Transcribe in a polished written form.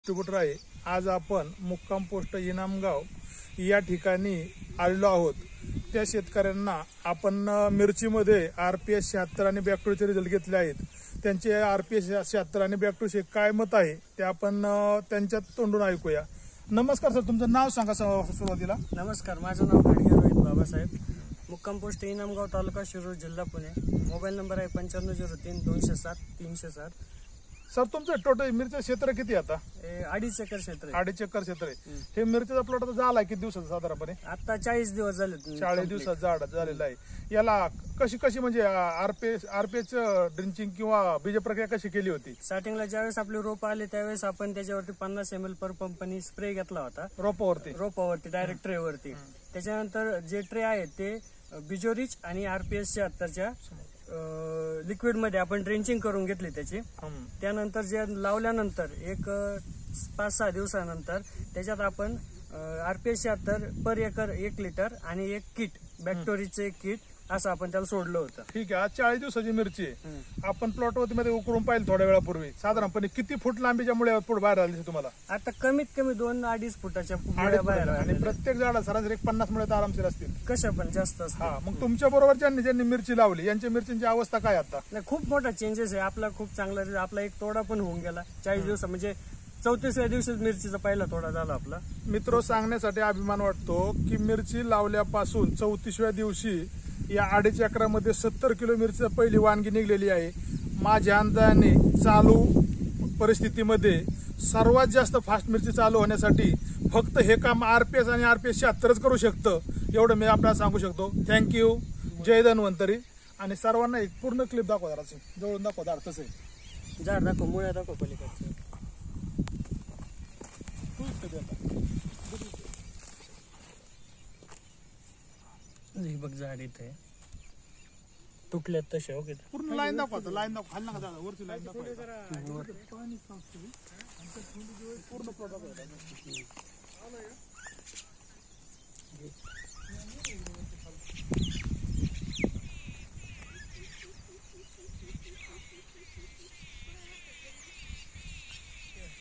Distributor आहे। आज आपण मुक्काम पोस्ट इनामगाव या ठिकाणी आलेलो आहोत। त्या शेतकऱ्यांना आपण मिरचीमध्ये आरपीएस 76 आणि बॅक्टोचे रिझल्ट घेतले आहेत। त्यांचे आरपीएस 76 आणि बॅक्टोचे काय मत आहे ते आपण त्यांच्या तोंडून ऐकूया। नमस्कार सर, तुमचं नाव सांगा सुरुवातीला। नमस्कार, माझं नाव खाडगे रोहित बाबासाहेब, मुक्काम पोस्ट इनामगाव, तालुका शिरूर, जिल्हा पुणे। मोबाईल नंबर आहे 9503 207 307। सर, तुमचं टोटल मिरचं क्षेत्र किती आता? 2.5 एकर क्षेत्र आहे। 2.5 एकर क्षेत्र आहे। हे मिरचीचा प्लॉट आता झाला किती दिवसाचा साधारणपणे? आता 40 दिवस झाले। 40 दिवसात झालेला आहे। याला कशी म्हणजे आरपीएच ड्रिंचिंग किंवा बीज प्रक्रिया कशी केली होती? स्टार्टिंगला ज्यावेळेस आपले रोप आले त्यावेळेस आपण त्याच्यावरती 50 ml पर पंपनी स्प्रे घेतला होता रोपावरती डायरेक्ट ट्रेवरती। त्याच्यानंतर जे ट्रे आहेत ते बिजोरिच आणि आरपीएस 76च्या लिक्विड मध्ये आपण ड्रेंचिंग करून घेतली त्याची। त्यानंतर जे लावल्यानंतर एक 5-6 दिवसानंतर त्याच्यात आपण आरपीएस 76 पर एकर 1 लिटर आणि एक किट बॅक्टोरीचे एक किट असं आपण त्याला सोडलं होतं। ठीक आहे। आज 40 दिवसाची मिरची आहे। आपण प्लॉट मध्ये उकरून पाहिलं थोड्या वेळापूर्वी, साधारणपणे किती फूट लांबीच्या मुळे बाहेर आले तुम्हाला? आता कमीत कमी 2-2.5 फुटाच्या मुळ्या बाहेर आणि प्रत्येक झाडा सरासरी 50 मुळे आरामशीर असतील, कशा पण जास्त असतात। मग तुमच्या बरोबर ज्यांनी मिरची लावली यांच्या मिरचींची अवस्था काय आता? नाही, खूप मोठा चेंजेस आहे। आपला खूप चांगला, आपला एक तोडा पण होऊन गेला 40 दिवस, म्हणजे 34व्या दिवशीच मिरचीचा पहिला तोडा झाला आपला। मित्र, सांगण्यासाठी अभिमान वाटतो की मिरची लावल्यापासून 34व्या दिवशी या 2.5 एकरामध्ये 70 किलो मिरची पहिली वानगी निघलेली आहे। माझ्या अंदाजाने चालू परिस्थितीमध्ये सर्वात जास्त फास्ट मिरची चालू होण्यासाठी फक्त हे काम आरपीएस आणि आरपीएस 76च करू शकतं, एवढं मी आपल्याला सांगू शकतो। थँक्यू। जय धन्वंतरी। आणि सर्वांना एक पूर्ण क्लिप दाखवा, जराशी जवळून दाखवा झाड कसं आहे। झाड दाखव, मुळ्या दाखव पलीकडचं। बघ, झाड इथे तुटल्यात तसे ओके। पूर्ण लाईन दाखवा, लाईन दाखवा, खाली नका दादा, वरची लाईन दाखवा। पूर्ण प्लॉट